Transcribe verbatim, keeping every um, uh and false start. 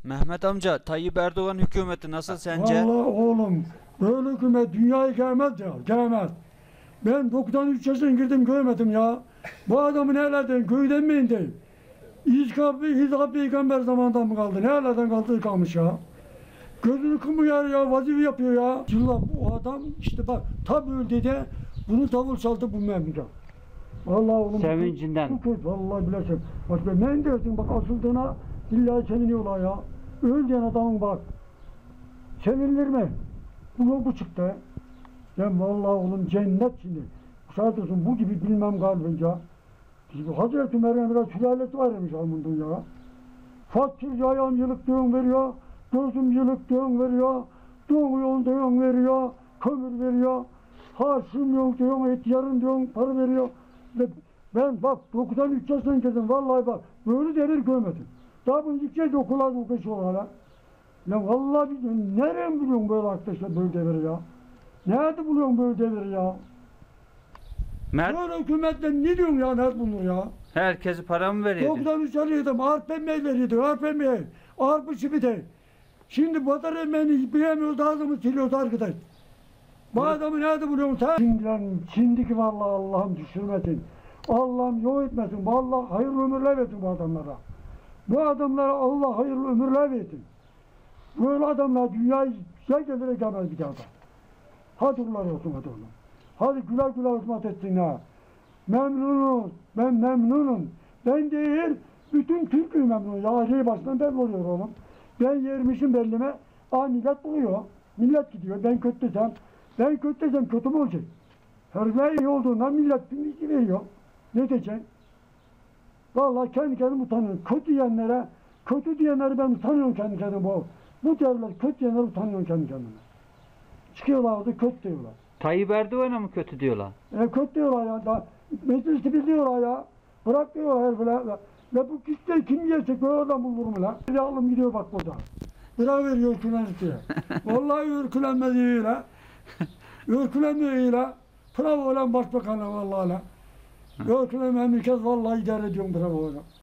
Mehmet amca, Tayyip Erdoğan hükümeti nasıl sence? Vallahi oğlum, böyle hükümet dünyayı gelmez ya, gelmez. Ben doksan üç yaşına girdim görmedim ya. Bu adamı nerelerden, köyden mi indi? İzkap, İzkap peygamber zamanından mı kaldı? Nerelerden kaldı kalmış ya? Gözünü kımıyor ya, vazife yapıyor ya. Yıllar o adam işte bak, tabi öldü de bunu davul çaldı bu memleket. Vallahi oğlum. Sevincinden. Bu kötü, vallahi bilesin. Bak ben ne dersin bak asıldığına illa seviniyorlar ya. Öldüğün adamın bak. Sevinilir mi? Bu bu çıktı. Ben vallahi oğlum cennet şimdi. Saat olsun bu gibi bilmem galiba. Hazreti Meryem biraz sülalesi varmış alnında ya. Fakir ayağım yılık diyorsun veriyor. Gözüm yılık diyorsun veriyor. Doğuyorsun diyorsun veriyor. Kömür veriyor. Harçlığım yok diyorsun, et yarın diyorsun, para veriyor. Ben bak doksan üç yaşına girdim vallahi bak. Böyle devir görmedim. Daha bunu gideceğiz okula okuşu hala. Ya vallahi biliyorum, nereden buluyorsun böyle arkadaşlar böyle devir ya? Nerede buluyorsun böyle devir ya? Mert, Böyle hükümetten ne diyorsun ya, nerede bulunur ya? herkese para mı veriyordu? doksan üç alıyordum, arp emeği veriyordu, arp emeği. Arpı çipide. Şimdi vatan emeğini bilemiyoruz, ağzımı siliyoruz arkadaş. Bu adamı nerede buluyorsun sen? Şimdiden, şimdiki vallahi Allah'ım düşürmesin. Allah'ım yok etmesin. Vallahi hayırlı ömürler versin bu adamlara. Bu adamlara Allah hayırlı ömürler versin. Böyle adamlar dünyayı gelire gelmez bir daha da. Hadi kullar olsun hadi oğlum. Hadi güler güler hizmet etsin ha. Memnunum. Ben memnunum. Ben değil, bütün Türk'ü memnun. Ya şey baştan belli oluyor oğlum. Ben yermişim bellime. Aa millet buluyor. Millet gidiyor. Ben kötü desem. Ben kötü desem kötü mü olacak? Herifler iyi olduğundan millet bilgi veriyor. Ne diyeceksin? Vallahi kendi kendime utanıyorum. Kötü diyenlere, kötü diyenleri ben utanıyorum kendi kendime. Bu, bu devlet kötü diyenleri utanıyorum kendi kendime. Çıkıyorlar orada kötü diyorlar. Tayyip Erdoğan'a mı kötü diyorlar? E kötü diyorlar ya. Da, meclisi biliyorlar ya. Bırak diyorlar herifler. Ya bu kişileri kim yiyecek? Böyle adam bulur mu lan? Bir aklım gidiyor bak burada. Bira veriyor ürkülenmesi. Vallahi ürkülenmez iyi la. Ürkülenmiyor iyi la. Bravo lan başbakanla vallahi la. Ürkülen memleket vallahi idare ediyorum bravo lan.